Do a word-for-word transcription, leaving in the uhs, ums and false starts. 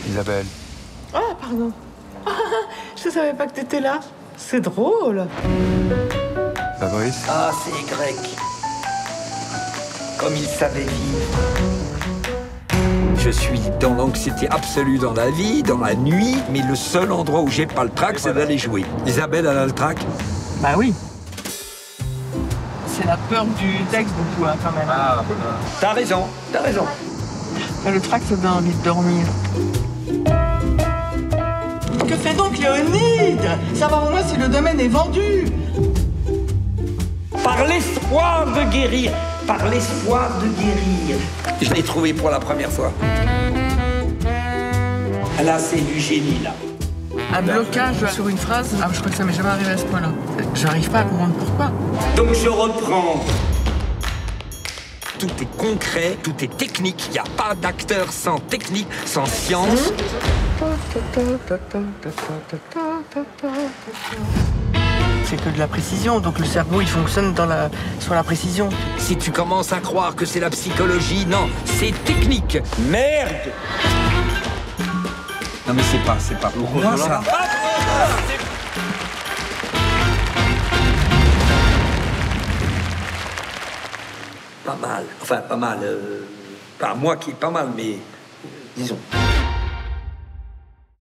Isabelle. Ah, pardon. Je savais pas que t'étais là. C'est drôle. Fabrice. Ah, c'est grec. Comme il savait vivre. Je suis dans l'anxiété absolue dans la vie, dans la nuit, mais le seul endroit où j'ai pas le trac, c'est d'aller jouer. Isabelle, elle a le trac? Bah oui. C'est la peur du texte beaucoup, hein, quand même. Ah, t'as raison, t'as raison. Le trac, ça donne envie de dormir. Que fait donc Léonide? Savoir au moins si le domaine est vendu. Par l'espoir de guérir, par l'espoir de guérir. Je l'ai trouvé pour la première fois. Là, c'est du génie, là. Un blocage sur une phrase, ah, je crois que ça m'est jamais arrivé à ce point-là. J'arrive pas à comprendre pourquoi. Donc je reprends. Tout est concret, tout est technique. Il n'y a pas d'acteur sans technique, sans science. C'est que de la précision, donc le cerveau il fonctionne dans la, sur la précision. Si tu commences à croire que c'est la psychologie, non, c'est technique. Merde! Non mais c'est pas, c'est pas pour moi ça. Pas mal, enfin pas mal, euh, pas moi qui est pas mal, mais euh, disons.